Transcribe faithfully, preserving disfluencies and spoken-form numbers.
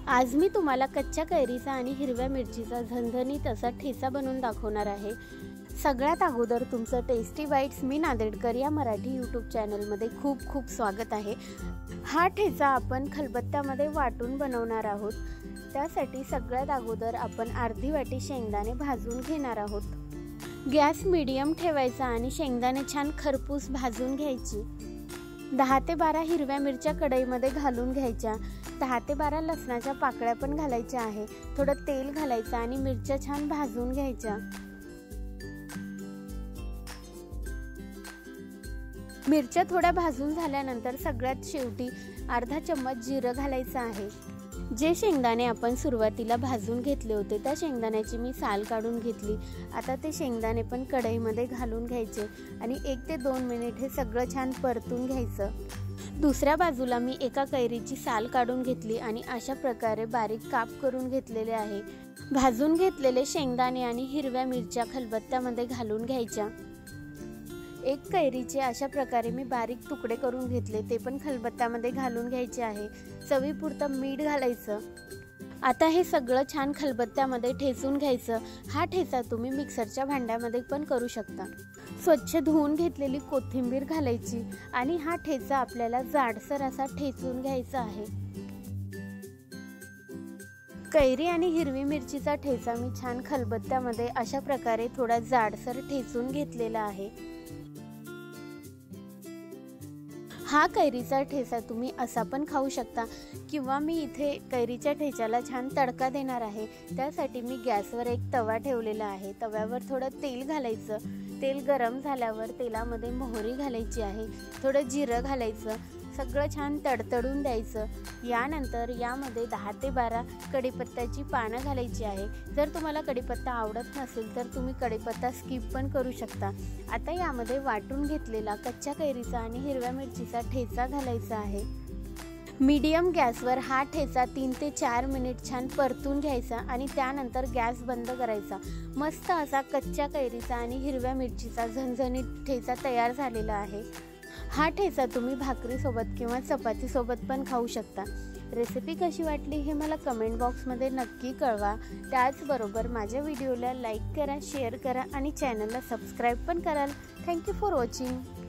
आज मी तुम्हाला कच्च्या कैरीचा आणि हिरव्या मिरचीचा झणझणीत असा ठेचा बनवून दाखवणार आहे। सगळ्यात अगोदर तुमचं टेस्टी बाईट्स मी नांदेडकर या मराठी यूट्यूब चॅनलमध्ये खूप खूप स्वागत आहे। हा ठेचा आपण खलबत्त्यामध्ये वाटून बनवणार आहोत। त्यासाठी सगळ्यात अगोदर आपण अर्धी वाटी शेंगदाणे भाजून घेणार आहोत। गॅस मीडियम ठेवायचा आणि शेंगदाणे छान खरपूस भाजून घ्यायची। दहा ते बारा हिरव्या मिरच्या कढईमध्ये घालून घ्यायच्या। दहा ते बारा लसणाच्या पाकळ्या पण घालायच्या आहे। थोडं तेल घालायचं आणि मिरच्या छान भाजून घ्यायच्या। मिरच्या थोड्या भाजून झाल्यानंतर सगळ्यात शेवटी अर्धा चम्मच जिरं घालायचं आहे। जे शेंगदाणे आपण सुरुवातीला भाजून घेतले होते त्या शेंगदाण्याची मी साल काढून घेतली। आता ते शेंगदाणे पण कढईमध्ये घालून घ्यायचे आणि एक ते दोन मिनिट हे सगळं छान परतून घ्यायचं। दुसऱ्या बाजूला मी एका कैरीची साल काढून घेतली आणि अशा प्रकारे बारीक काप करून घेतलेले आहे। भाजून घेतलेले शेंगदाणे आणि हिरव्या मिरच्या खलबत्त्यामध्ये घालून घ्यायच्या। एक कैरीचे अशा प्रकारे मी बारीक तुकडे करून घेतले, ते पण खलबत्त्यामध्ये घालून घ्यायचे आहे। चवीपुरतं मीठ घालायचं। आता हे सगळं छान खलबत्त्यामध्ये ठेचून घ्यायचं। हा ठेचा तुम्ही मिक्सरच्या भांड्यामध्ये पण करू शकता। स्वच्छ धुवून घेतलेली कोथिंबीर घालायची आणि हा ठेचा आपल्याला जाडसर असा ठेचून घ्यायचा आहे। कैरी आणि हिरवी मिरचीचा ठेचा मी छान खलबत्त्यामध्ये अशा प्रकारे थोडा जाडसर ठेचून घेतलेला आहे। हा कैरीचा ठेचा तुम्ही असा पण खाऊ शकता किंवा मी इथे कैरीच्या ठेच्याला छान तडका देणार आहे। त्यासाठी मी गॅसवर एक तवा ठेवलेला आहे। तव्यावर थोडं तेल घालायचं। तेल गरम झाल्यावर तेलामध्ये मोहरी घालायची आहे। थोडं जिरं घालायचं। सगळं छान तडतडून द्यायचं। यानंतर यामध्ये दहा ते बारा कढीपत्त्याची पानं घालायची आहे। जर तुम्हाला कढीपत्ता आवडत नसेल तर तुम्ही कढीपत्ता स्किप पण करू शकता। आता यामध्ये वाटून घेतलेला कच्च्या कैरीचा आणि हिरव्या मिरचीचा ठेचा घालायचा आहे। मीडियम गॅसवर हा ठेचा तीन ते चार मिनिट छान परतून घ्यायचा आणि त्यानंतर गॅस बंद करायचा। मस्त असा कच्च्या कैरीचा आणि हिरव्या मिरचीचा झणझणीत ठेचा तयार झालेला आहे। हा ठेचा तुम्ही भाकरीसोबत किंवा चपातीसोबत पण खाऊ शकता। रेसिपी कशी वाटली हे मला कमेंट बॉक्समध्ये नक्की कळवा। त्याचबरोबर माझ्या व्हिडिओला लाईक करा, शेअर करा आणि चॅनलला सबस्क्राईब पण कराल। Thank you for watching.